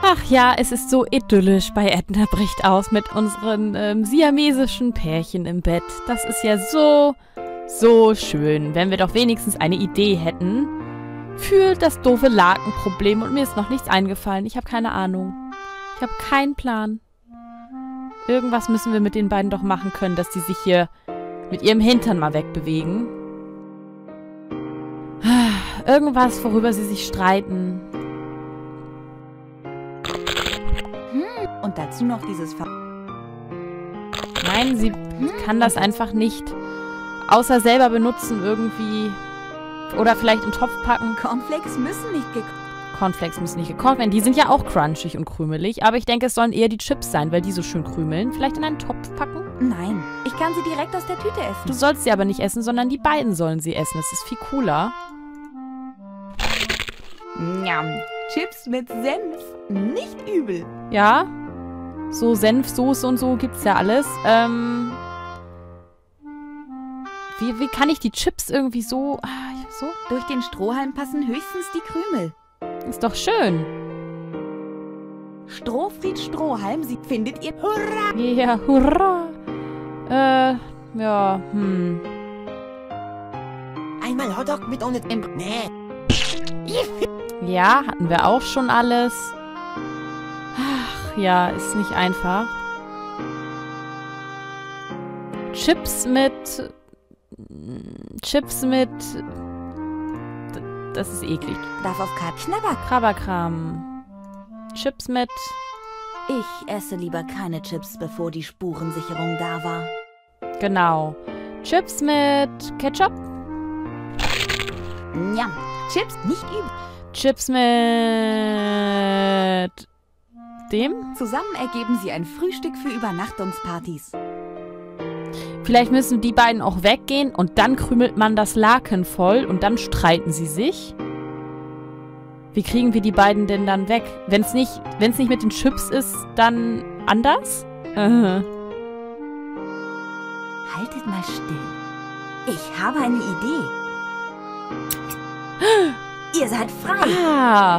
Ach ja, es ist so idyllisch bei Edna bricht aus mit unseren siamesischen Pärchen im Bett. Das ist ja so schön, wenn wir doch wenigstens eine Idee hätten für das doofe Lakenproblem. Und mir ist noch nichts eingefallen. Ich habe keine Ahnung. Ich habe keinen Plan. Irgendwas müssen wir mit den beiden doch machen können, dass die sich hier mit ihrem Hintern mal wegbewegen. Irgendwas, worüber sie sich streiten. Und dazu noch dieses Nein, sie kann das einfach nicht außer selber benutzen irgendwie. Oder vielleicht in den Topf packen. Cornflakes müssen nicht gekocht werden. Die sind ja auch crunchig und krümelig. Aber ich denke, es sollen eher die Chips sein, weil die so schön krümeln. Vielleicht in einen Topf packen? Nein, ich kann sie direkt aus der Tüte essen. Du sollst sie aber nicht essen, sondern die beiden sollen sie essen. Das ist viel cooler. Njam. Chips mit Senf. Nicht übel. Ja. So Senfsoße und so gibt's ja alles. Wie kann ich die Chips irgendwie so... so? Durch den Strohhalm passen höchstens die Krümel. Ist doch schön. Strohfried Strohhalm, sie findet ihr... Hurra! Ja, hurra. Ja, Einmal Hotdog mit ohne... Nee. Ja, hatten wir auch schon alles. Ach, ja, ist nicht einfach. Chips mit... Das ist eklig. Darf auf Knabber. Krabberkram. Chips mit... Ich esse lieber keine Chips, bevor die Spurensicherung da war. Genau. Chips mit Ketchup. Njam. Chips nicht übel. Chips mit... dem? Zusammen ergeben sie ein Frühstück für Übernachtungspartys. Vielleicht müssen die beiden auch weggehen und dann krümelt man das Laken voll und dann streiten sie sich. Wie kriegen wir die beiden denn dann weg? Wenn es nicht mit den Chips ist, dann anders? Haltet mal still. Ich habe eine Idee. Ihr seid frei. Ah.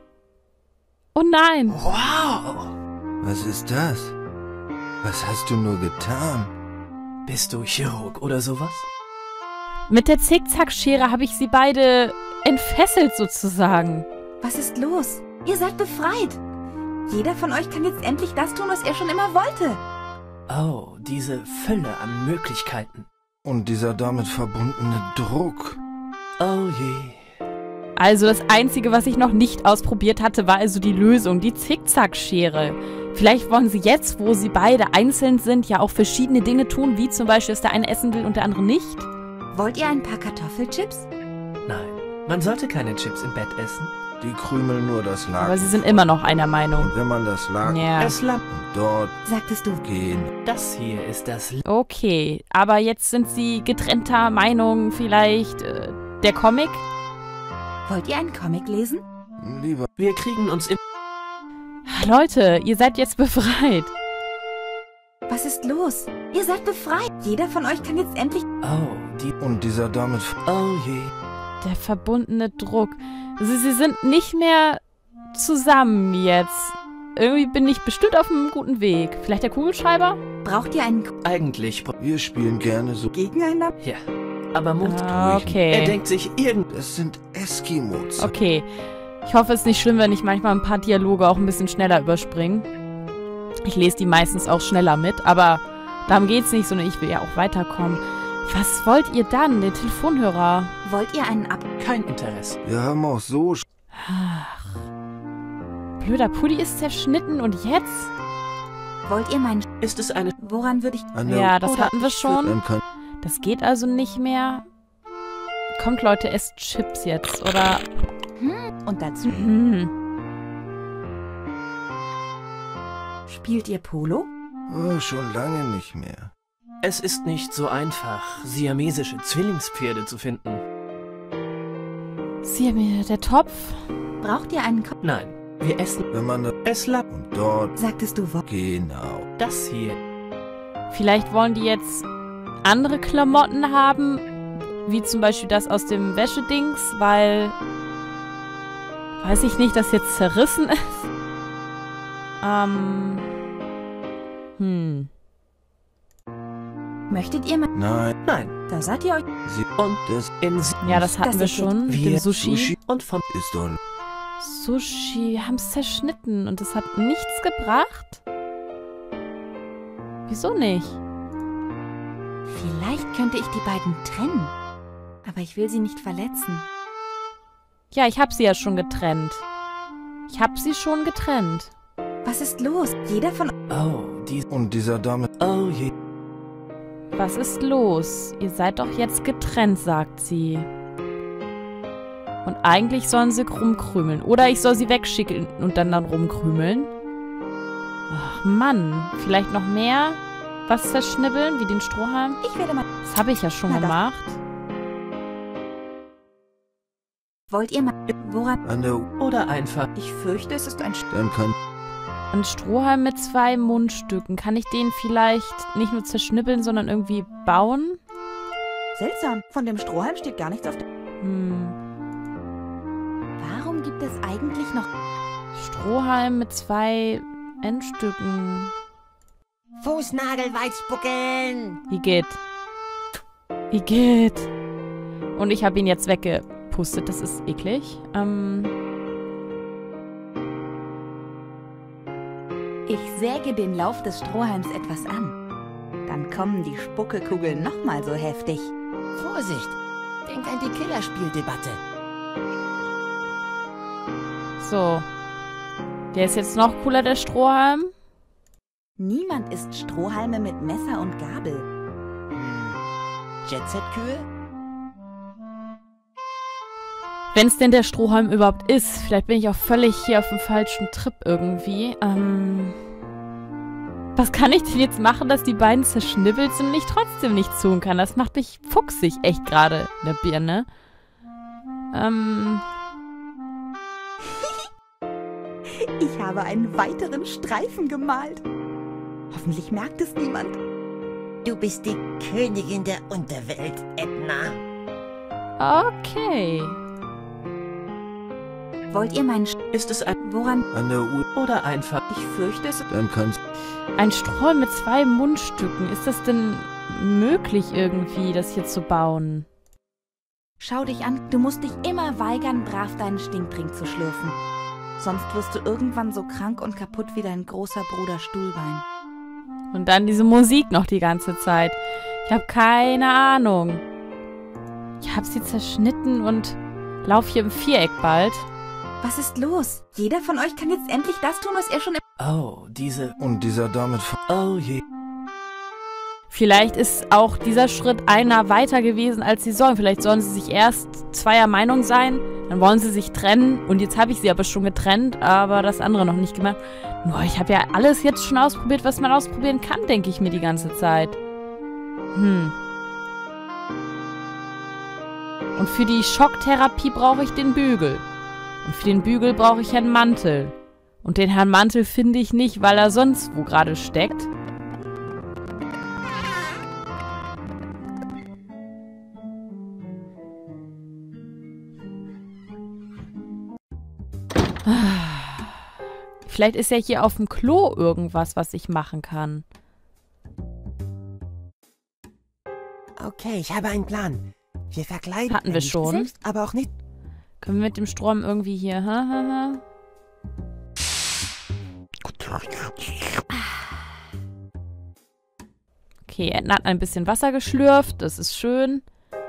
Oh nein. Wow. Was ist das? Was hast du nur getan? Bist du Chirurg oder sowas? Mit der Zickzackschere habe ich sie beide entfesselt sozusagen. Was ist los? Ihr seid befreit. Jeder von euch kann jetzt endlich das tun, was er schon immer wollte. Oh, diese Fülle an Möglichkeiten. Und dieser damit verbundene Druck. Oh je. Also das Einzige, was ich noch nicht ausprobiert hatte, war also die Lösung, die Zickzackschere. Vielleicht wollen sie jetzt, wo sie beide einzeln sind, ja auch verschiedene Dinge tun, wie zum Beispiel, dass der eine essen will und der andere nicht. Wollt ihr ein paar Kartoffelchips? Nein, man sollte keine Chips im Bett essen. Die krümeln nur das Laken. Aber sie sind immer noch einer Meinung. Und wenn man das Laken Ja. Es lammt. dort Sagtest du. gehen. Das hier ist das... Okay, aber jetzt sind sie getrennter Meinung vielleicht. Der Comic? Wollt ihr einen Comic lesen? Lieber Wir kriegen uns im... Leute, ihr seid jetzt befreit. Was ist los? Ihr seid befreit. Jeder von euch kann jetzt endlich... Oh, die... und dieser damit Oh je. Der verbundene Druck. Sie sind nicht mehr zusammen jetzt. Irgendwie bin ich bestimmt auf einem guten Weg. Vielleicht der Kugelschreiber? Braucht ihr einen Eigentlich... Wir spielen gerne so. Gegeneinander? Ja, aber Mut. Okay. Er denkt sich Das sind Eskimos. Okay. Ich hoffe, es ist nicht schlimm, wenn ich manchmal ein paar Dialoge auch ein bisschen schneller überspringe. Ich lese die meistens auch schneller mit, aber darum geht's nicht, sondern ich will ja auch weiterkommen. Was wollt ihr dann, den Telefonhörer? Wollt ihr einen Ab... Kein Interesse. Wir haben auch so Ach. Blöder Pulli ist zerschnitten und jetzt? Wollt ihr meinen... Ist es eine... Woran würde ich... eine Ja, das Oder hatten wir ich schon. Dann kann Das geht also nicht mehr. Kommt, Leute, esst Chips jetzt, oder? Und dazu... Spielt ihr Polo? schon lange nicht mehr. Es ist nicht so einfach, siamesische Zwillingspferde zu finden. Sieh mir, der Topf. Braucht ihr einen... Nein, wir essen... Wenn man Es lammt. und dort Sagtest du... genau. Das hier... Vielleicht wollen die jetzt andere Klamotten haben, wie zum Beispiel das aus dem Wäschedings, weil... Weiß ich nicht, das jetzt zerrissen ist. Möchtet ihr mal... Nein. Nein. Da seid ihr euch... Sie Und das in Ja, das hatten Das wir ist schon mit wie dem Sushi. Sushi und von ist doch... Sushi, wir haben es zerschnitten und es hat nichts gebracht? Wieso nicht? Vielleicht könnte ich die beiden trennen. Aber ich will sie nicht verletzen. Ja, ich habe sie ja schon getrennt. Ich habe sie schon getrennt. Was ist los? Jeder von... Oh, Und dieser Dame... Oh je. Was ist los? Ihr seid doch jetzt getrennt, sagt sie. Und eigentlich sollen sie rumkrümeln. Oder ich soll sie wegschicken und dann rumkrümeln. Ach Mann, vielleicht noch mehr was zerschnibbeln, wie den Strohhalm? Ich werde mal... Das habe ich ja schon Na, das- gemacht. Wollt ihr mal... Woran... An der... Oder einfach. Ich fürchte, es ist ein... Dann kann... Ein Strohhalm mit 2 Mundstücken. Kann ich den vielleicht nicht nur zerschnibbeln, sondern irgendwie bauen? Seltsam. Von dem Strohhalm steht gar nichts auf der... Warum gibt es eigentlich noch... Strohhalm mit 2 Endstücken. Fußnagel weit spucken! Igitt. Und ich habe ihn jetzt weggepustet. Das ist eklig. Ich säge den Lauf des Strohhalms etwas an. Dann kommen die Spuckekugeln nochmal so heftig. Vorsicht! Denk an die Killerspieldebatte. So. Der ist jetzt noch cooler, der Strohhalm. Niemand isst Strohhalme mit Messer und Gabel. Jet-Set-Kühe? Wenn es denn der Strohhalm überhaupt ist. Vielleicht bin ich auch völlig hier auf dem falschen Trip irgendwie. Was kann ich denn jetzt machen, dass die beiden zerschnibbelt sind und ich trotzdem nichts tun kann? Das macht mich fuchsig echt gerade in der Birne. Ich habe einen weiteren Streifen gemalt. Hoffentlich merkt es niemand. Du bist die Königin der Unterwelt, Edna. Okay. Wollt ihr meinen... Ist es ein. Woran... An der Uhr... Oder einfach. Ich fürchte, es... Dann kann's... Ein Strohhalm mit 2 Mundstücken. Ist das denn möglich irgendwie, das hier zu bauen? Schau dich an. Du musst dich immer weigern, brav deinen Stinktrink zu schlürfen. Sonst wirst du irgendwann so krank und kaputt wie dein großer Bruder Stuhlbein. Und dann diese Musik noch die ganze Zeit. Ich habe keine Ahnung. Ich habe sie zerschnitten und laufe hier im Viereck bald. Was ist los? Jeder von euch kann jetzt endlich das tun, was er schon... Oh, Und dieser Dame... Oh je. Vielleicht ist auch dieser Schritt einer weiter gewesen, als sie sollen. Vielleicht sollen sie sich erst zweier Meinung sein, dann wollen sie sich trennen. Und jetzt habe ich sie aber schon getrennt, aber das andere noch nicht gemacht. Nur, ich habe ja alles jetzt schon ausprobiert, was man ausprobieren kann, denke ich mir die ganze Zeit. Und für die Schocktherapie brauche ich den Bügel. Und für den Bügel brauche ich Herrn Mantel. Und den Herrn Mantel finde ich nicht, weil er sonst wo gerade steckt. Vielleicht ist ja hier auf dem Klo irgendwas, was ich machen kann. Okay, ich habe einen Plan. Wir verkleiden Hatten wir nicht schon. selbst, aber auch nicht. Können wir mit dem Strom irgendwie hier... Okay, Edna hat ein bisschen Wasser geschlürft. Das ist schön.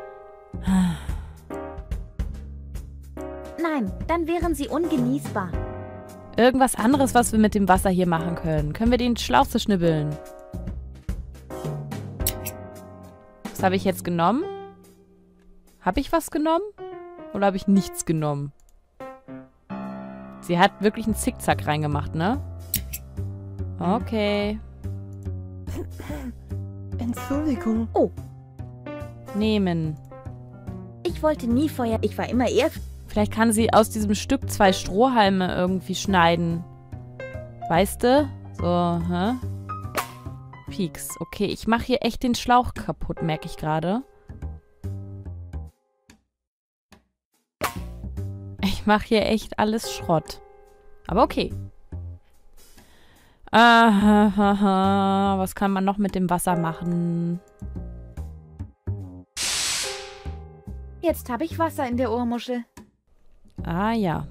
Nein, dann wären sie ungenießbar. Irgendwas anderes, was wir mit dem Wasser hier machen können. Können wir den Schlauch zerschnibbeln? Was habe ich jetzt genommen? Habe ich was genommen? Oder habe ich nichts genommen? Sie hat wirklich einen Zickzack reingemacht, ne? Okay. Entschuldigung. Oh, Nehmen. ich wollte nie Feuer. Ich war immer eher... Vielleicht kann sie aus diesem Stück 2 Strohhalme irgendwie schneiden. Weißt du? So, hä? Pieks. Okay, ich mache hier echt den Schlauch kaputt, merke ich gerade. Ich mache hier echt alles Schrott. Aber okay. Was kann man noch mit dem Wasser machen? Jetzt habe ich Wasser in der Ohrmuschel. Ah ja.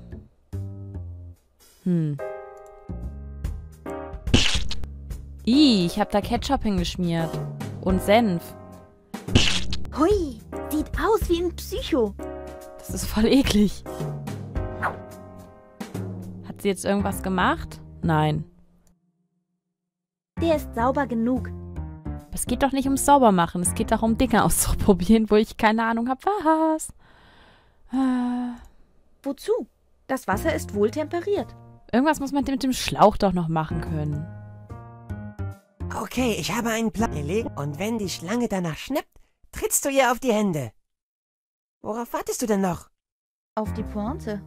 Ich habe da Ketchup hingeschmiert. Und Senf. Hui, sieht aus wie ein Psycho. Das ist voll eklig. Hat sie jetzt irgendwas gemacht? Nein. Der ist sauber genug. Es geht doch nicht ums Saubermachen. Es geht darum, Dinge auszuprobieren, wo ich keine Ahnung habe, was. Wozu? Das Wasser ist wohl temperiert. Irgendwas muss man mit dem Schlauch doch noch machen können. Okay, ich habe einen Plan gelegt und wenn die Schlange danach schnappt, trittst du ihr auf die Hände. Worauf wartest du denn noch? Auf die Pointe.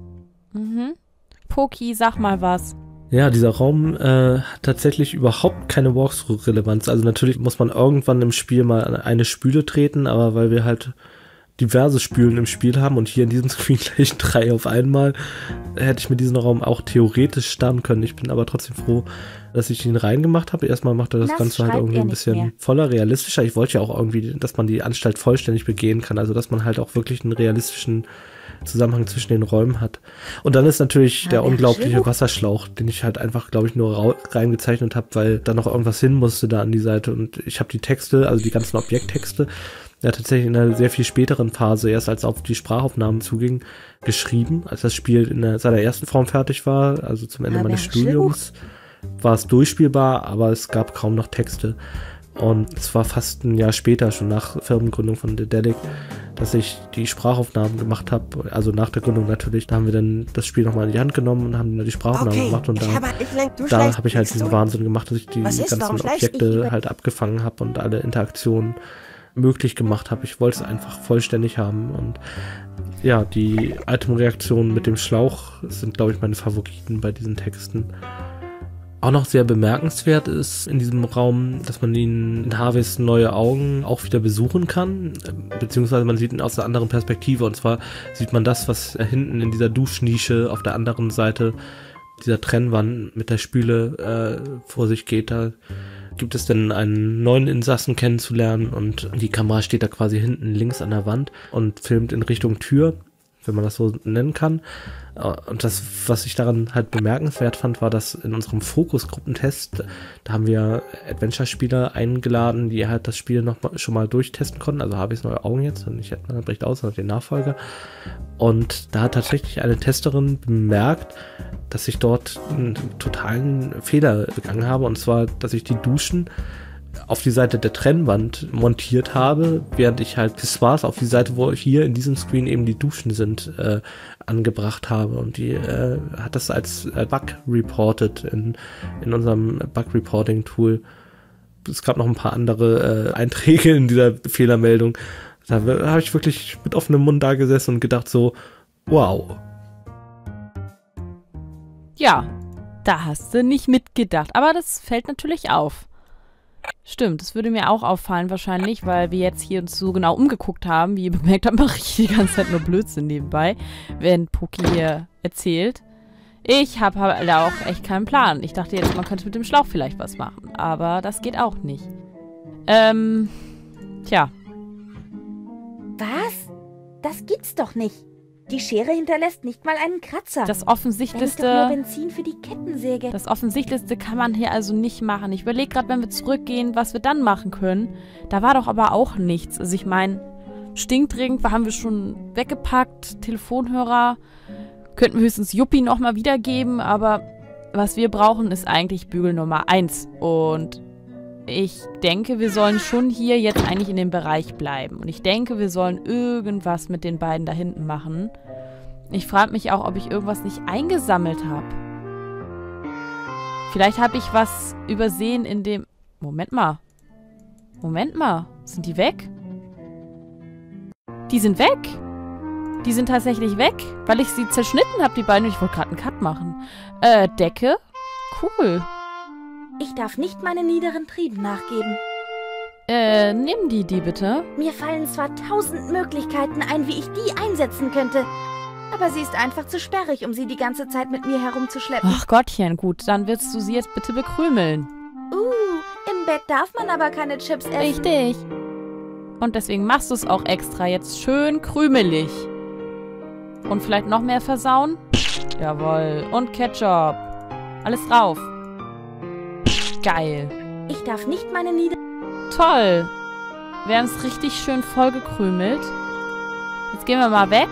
Poki, sag mal was. Ja, dieser Raum hat tatsächlich überhaupt keine Walkthrough-Relevanz. Also natürlich muss man irgendwann im Spiel mal an eine Spüle treten, aber weil wir halt diverse Spülen im Spiel haben und hier in diesem Screen gleich 3 auf einmal, hätte ich mit diesem Raum auch theoretisch starten können. Ich bin aber trotzdem froh, dass ich ihn reingemacht habe. Erstmal macht er das Ganze halt irgendwie ein bisschen voller, realistischer. Ich wollte ja auch irgendwie, dass man die Anstalt vollständig begehen kann. Also dass man halt auch wirklich einen realistischen Zusammenhang zwischen den Räumen hat. Und dann ist natürlich der unglaubliche Wasserschlauch, den ich halt einfach, glaube ich, nur reingezeichnet habe, weil da noch irgendwas hin musste da an die Seite. Und ich habe die Texte, also die ganzen Objekttexte, ja tatsächlich in einer sehr viel späteren Phase, erst als auf die Sprachaufnahmen zuging, geschrieben, als das Spiel in seiner ersten Form fertig war, also zum Ende meines Studiums, war es durchspielbar, aber es gab kaum noch Texte. Und es war fast ein Jahr später, schon nach Firmengründung von Dedelic, dass ich die Sprachaufnahmen gemacht habe. Also nach der Gründung natürlich. Da haben wir dann das Spiel nochmal in die Hand genommen und haben dann die Sprachaufnahmen gemacht. Und da habe ich halt diesen Wahnsinn gemacht, dass ich die ganzen Objekte halt abgefangen habe und alle Interaktionen möglich gemacht habe. Ich wollte es einfach vollständig haben. Und ja, die Itemreaktionen mit dem Schlauch sind, glaube ich, meine Favoriten bei diesen Texten. Auch noch sehr bemerkenswert ist in diesem Raum, dass man in Harveys neue Augen auch wieder besuchen kann, beziehungsweise man sieht ihn aus einer anderen Perspektive. Und zwar sieht man das, was hinten in dieser Duschnische auf der anderen Seite dieser Trennwand mit der Spüle vor sich geht. Da gibt es dann einen neuen Insassen kennenzulernen und die Kamera steht da quasi hinten links an der Wand und filmt in Richtung Tür, wenn man das so nennen kann. Und das, was ich daran halt bemerkenswert fand, war, dass in unserem Fokusgruppentest, da haben wir Adventure-Spieler eingeladen, die halt das Spiel schon mal durchtesten konnten. Also Harveys neue Augen jetzt und nicht Edna bricht aus, sondern den Nachfolger. Und da hat tatsächlich eine Testerin bemerkt, dass ich dort einen totalen Fehler begangen habe. Und zwar, dass ich die Duschen auf die Seite der Trennwand montiert habe, während ich halt Pissoirs auf die Seite, wo hier in diesem Screen eben die Duschen sind, angebracht habe. Und die hat das als Bug reported in unserem Bug-Reporting-Tool. Es gab noch ein paar andere Einträge in dieser Fehlermeldung. Da habe ich wirklich mit offenem Mund da gesessen und gedacht so, wow. Ja, da hast du nicht mitgedacht. Aber das fällt natürlich auf. Stimmt, das würde mir auch auffallen wahrscheinlich, weil wir jetzt hier uns so genau umgeguckt haben. Wie ihr bemerkt habt, mache ich die ganze Zeit nur Blödsinn nebenbei, während Poki hier erzählt. Ich habe da auch echt keinen Plan. Ich dachte jetzt, man könnte mit dem Schlauch vielleicht was machen, aber das geht auch nicht. Tja. Was? Das gibt's doch nicht. Die Schere hinterlässt nicht mal einen Kratzer. Das Offensichtlichste... Da ist doch nur Benzin für die Kettensäge. Das Offensichtlichste kann man hier also nicht machen. Ich überlege gerade, wenn wir zurückgehen, was wir dann machen können. Da war doch aber auch nichts. Also ich meine, Stinkdrink haben wir schon weggepackt. Telefonhörer könnten wir höchstens Juppie nochmal wiedergeben. Aber was wir brauchen, ist eigentlich Bügel Nummer 1. Und ich denke, wir sollen schon hier jetzt eigentlich in dem Bereich bleiben. Und ich denke, wir sollen irgendwas mit den beiden da hinten machen. Ich frage mich auch, ob ich irgendwas nicht eingesammelt habe. Vielleicht habe ich was übersehen in dem... Moment mal. Sind die weg? Die sind weg. Die sind tatsächlich weg, weil ich sie zerschnitten habe, die beiden. Ich wollte gerade einen Cut machen. Decke? Cool. Ich darf nicht meinen niederen Trieben nachgeben. Nimm die bitte. Mir fallen zwar 1000 Möglichkeiten ein, wie ich die einsetzen könnte, Aber sie ist einfach zu sperrig, um sie die ganze Zeit mit mir herumzuschleppen. Ach Gottchen, gut, dann willst du sie jetzt bitte bekrümeln. Im Bett darf man aber keine Chips essen. Richtig. Und deswegen machst du es auch extra jetzt schön krümelig. Und vielleicht noch mehr versauen? Jawohl. Und Ketchup. Alles drauf. Geil. Ich darf nicht meine Nieder... Toll. Wir haben es richtig schön voll gekrümelt. Jetzt gehen wir mal weg.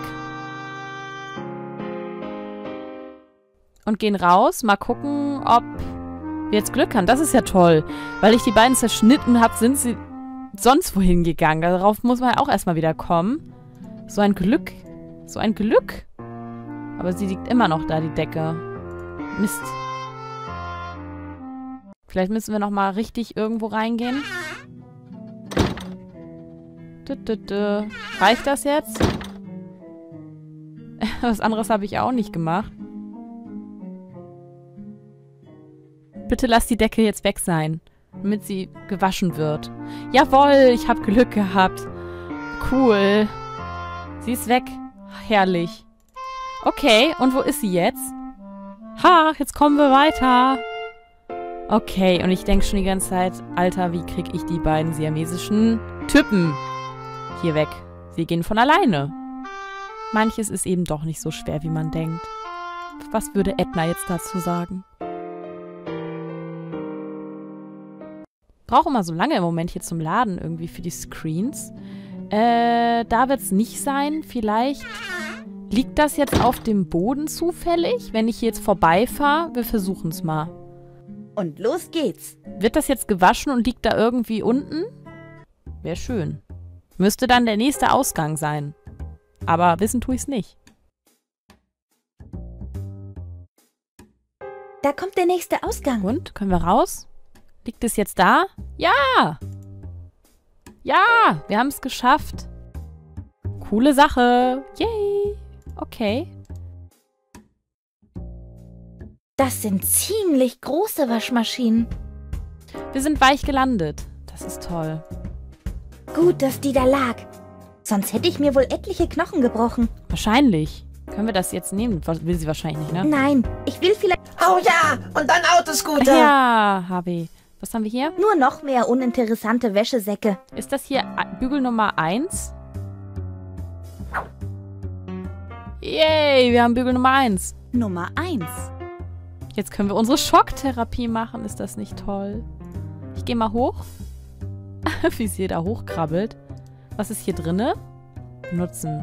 Und gehen raus. Mal gucken, ob wir jetzt Glück haben. Das ist ja toll. Weil ich die beiden zerschnitten habe, sind sie sonst wohin gegangen. Darauf muss man ja auch erstmal wieder kommen. So ein Glück. So ein Glück. Aber sie liegt immer noch da, die Decke. Mist. Vielleicht müssen wir nochmal richtig irgendwo reingehen. Reicht das jetzt? Was anderes habe ich auch nicht gemacht. Bitte lass die Decke jetzt weg sein, damit sie gewaschen wird. Jawohl, ich habe Glück gehabt. Cool. Sie ist weg. Herrlich. Okay, und wo ist sie jetzt? Ha, jetzt kommen wir weiter. Okay, und ich denke schon die ganze Zeit, Alter, wie kriege ich die beiden siamesischen Typen hier weg? Sie gehen von alleine. Manches ist eben doch nicht so schwer, wie man denkt. Was würde Edna jetzt dazu sagen? Brauche immer so lange im Moment hier zum Laden irgendwie für die Screens. Da wird es nicht sein. Vielleicht liegt das jetzt auf dem Boden zufällig, wenn ich hier jetzt vorbeifahre. Wir versuchen es mal. Und los geht's. Wird das jetzt gewaschen und liegt da irgendwie unten? Wäre schön. Müsste dann der nächste Ausgang sein. Aber wissen tue ich es nicht. Da kommt der nächste Ausgang. Und? Können wir raus? Liegt es jetzt da? Ja! Ja! Wir haben es geschafft. Coole Sache. Yay! Okay. Das sind ziemlich große Waschmaschinen. Wir sind weich gelandet. Das ist toll. Gut, dass die da lag. Sonst hätte ich mir wohl etliche Knochen gebrochen. Wahrscheinlich. Können wir das jetzt nehmen? Will sie wahrscheinlich nicht, ne? Nein, ich will vielleicht Oh ja, und dann Autoscooter. Ja, Harvey. Was haben wir hier? nur noch mehr uninteressante Wäschesäcke. Ist das hier Bügel Nummer 1? Yay, wir haben Bügel Nummer 1. Nummer 1. Jetzt können wir unsere Schocktherapie machen. Ist das nicht toll? Ich gehe mal hoch. Wie sie da hochkrabbelt. Was ist hier drinne? Benutzen.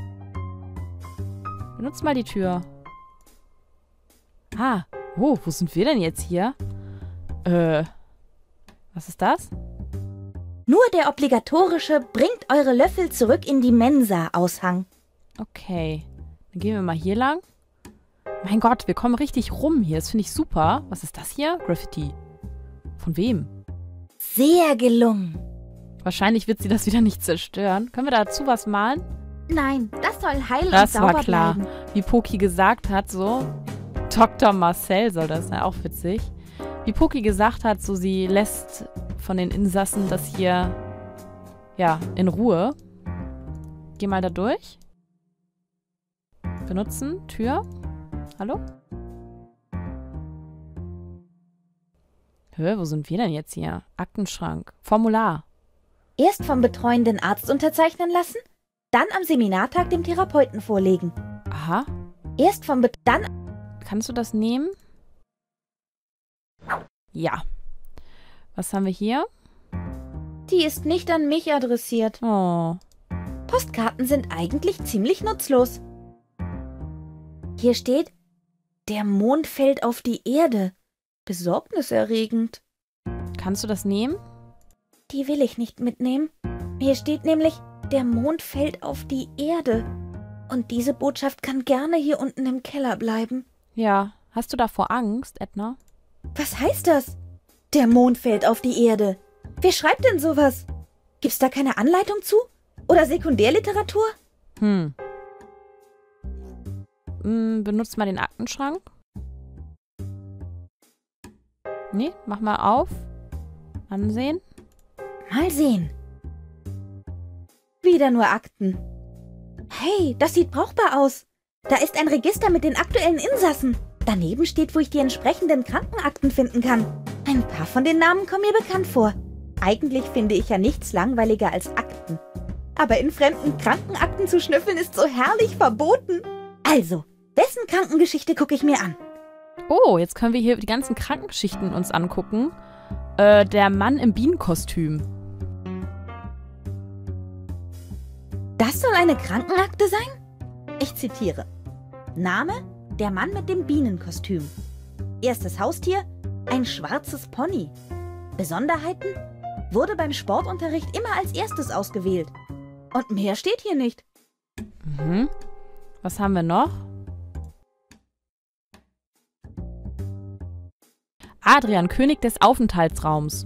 Benutzt mal die Tür. Ah. Oh, wo sind wir denn jetzt hier? Was ist das? Nur der obligatorische "Bringt eure Löffel zurück in die Mensa"-Aushang. Okay. Dann gehen wir mal hier lang. Mein Gott, wir kommen richtig rum hier. Das finde ich super. Was ist das hier? Graffiti. Von wem? Sehr gelungen. Wahrscheinlich wird sie das wieder nicht zerstören. Können wir dazu was malen? Nein, das soll heil und Das sauber war klar. bleiben. Wie Poki gesagt hat, so. Dr. Marcel soll das sein, auch witzig. Wie Poki gesagt hat, so sie lässt von den Insassen das hier, ja, in Ruhe. Geh mal da durch. Benutzen, Tür. Hallo? Wo sind wir denn jetzt hier? Aktenschrank. Formular. Erst vom betreuenden Arzt unterzeichnen lassen, dann am Seminartag dem Therapeuten vorlegen. Aha. Erst vom dann Kannst du das nehmen? Ja. Was haben wir hier? Die ist nicht an mich adressiert. Oh. Postkarten sind eigentlich ziemlich nutzlos. Hier steht: Der Mond fällt auf die Erde. Besorgniserregend. Kannst du das nehmen? Die will ich nicht mitnehmen. Hier steht nämlich: Der Mond fällt auf die Erde. Und diese Botschaft kann gerne hier unten im Keller bleiben. Ja. Hast du davor Angst, Edna? Was heißt das? Der Mond fällt auf die Erde. Wer schreibt denn sowas? Gibt's da keine Anleitung zu? Oder Sekundärliteratur? Benutzt mal den Aktenschrank. Nee, mach mal auf. Ansehen. Mal sehen. Wieder nur Akten. Hey, das sieht brauchbar aus. Da ist ein Register mit den aktuellen Insassen. Daneben steht, wo ich die entsprechenden Krankenakten finden kann. Ein paar von den Namen kommen mir bekannt vor. Eigentlich finde ich ja nichts langweiliger als Akten. Aber in fremden Krankenakten zu schnüffeln ist so herrlich verboten. Also, wessen Krankengeschichte gucke ich mir an? Oh, jetzt können wir hier die ganzen Krankengeschichten uns angucken. Der Mann im Bienenkostüm. Das soll eine Krankenakte sein? Ich zitiere. Name: der Mann mit dem Bienenkostüm. Erstes Haustier: ein schwarzes Pony. Besonderheiten: wurde beim Sportunterricht immer als erstes ausgewählt. Und mehr steht hier nicht. Mhm. Was haben wir noch? Adrian, König des Aufenthaltsraums.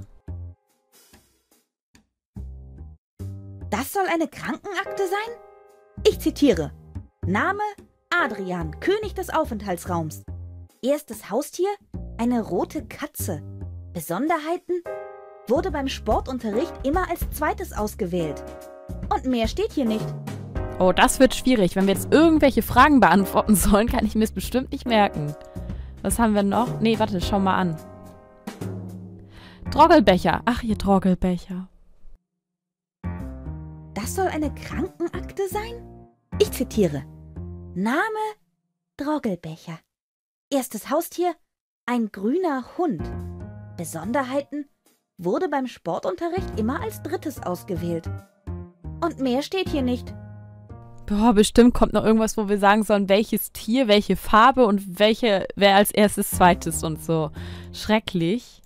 Das soll eine Krankenakte sein? Ich zitiere. Name: Adrian, König des Aufenthaltsraums. Erstes Haustier: eine rote Katze. Besonderheiten: wurde beim Sportunterricht immer als zweites ausgewählt. Und mehr steht hier nicht. Oh, das wird schwierig. Wenn wir jetzt irgendwelche Fragen beantworten sollen, kann ich mir es bestimmt nicht merken. Was haben wir noch? Nee, warte, schau mal an. Droggelbecher. Ach, ihr Droggelbecher. Das soll eine Krankenakte sein? Ich zitiere. Name: Droggelbecher. Erstes Haustier: ein grüner Hund. Besonderheiten: wurde beim Sportunterricht immer als drittes ausgewählt. Und mehr steht hier nicht. Boah, bestimmt kommt noch irgendwas, wo wir sagen sollen, welches Tier, welche Farbe und wer als erstes, zweites und so. Schrecklich.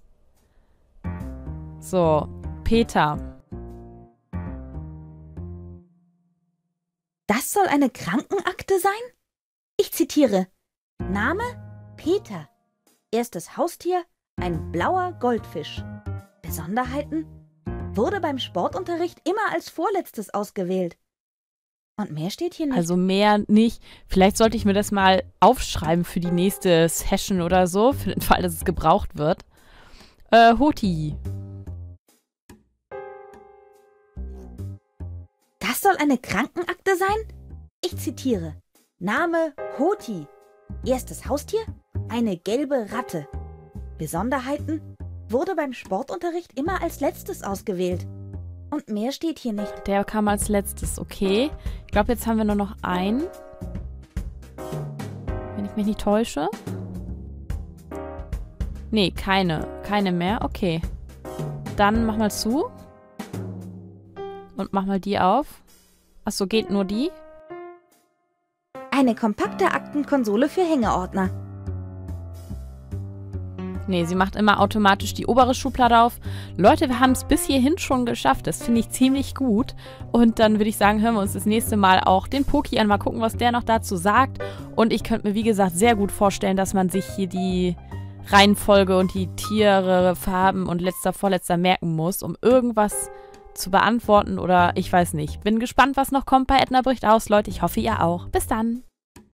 So, Peter. Das soll eine Krankenakte sein? Ich zitiere. Name: Peter. Erstes Haustier: ein blauer Goldfisch. Besonderheiten: wurde beim Sportunterricht immer als vorletztes ausgewählt. Und mehr steht hier nicht. Also mehr nicht. Vielleicht sollte ich mir das mal aufschreiben für die nächste Session oder so, für den Fall, dass es gebraucht wird. Hoti. Das soll eine Krankenakte sein? Ich zitiere. Name: Hoti. Erstes Haustier: eine gelbe Ratte. Besonderheiten: wurde beim Sportunterricht immer als letztes ausgewählt. Und mehr steht hier nicht. Der kam als letztes, okay. Ich glaube, jetzt haben wir nur noch einen. Wenn ich mich nicht täusche. Nee, keine. Keine mehr, okay. Dann mach mal zu. Und mach mal die auf. Achso, geht nur die? Eine kompakte Aktenkonsole für Hängeordner. Nee, sie macht immer automatisch die obere Schublade auf. Leute, wir haben es bis hierhin schon geschafft. Das finde ich ziemlich gut. Und dann würde ich sagen, hören wir uns das nächste Mal auch den Poki an. Mal gucken, was der noch dazu sagt. Und ich könnte mir, wie gesagt, sehr gut vorstellen, dass man sich hier die Reihenfolge und die Tiere, Farben und letzter, vorletzter merken muss, um irgendwas zu beantworten oder ich weiß nicht. Bin gespannt, was noch kommt bei Edna bricht aus, Leute. Ich hoffe, ihr auch. Bis dann.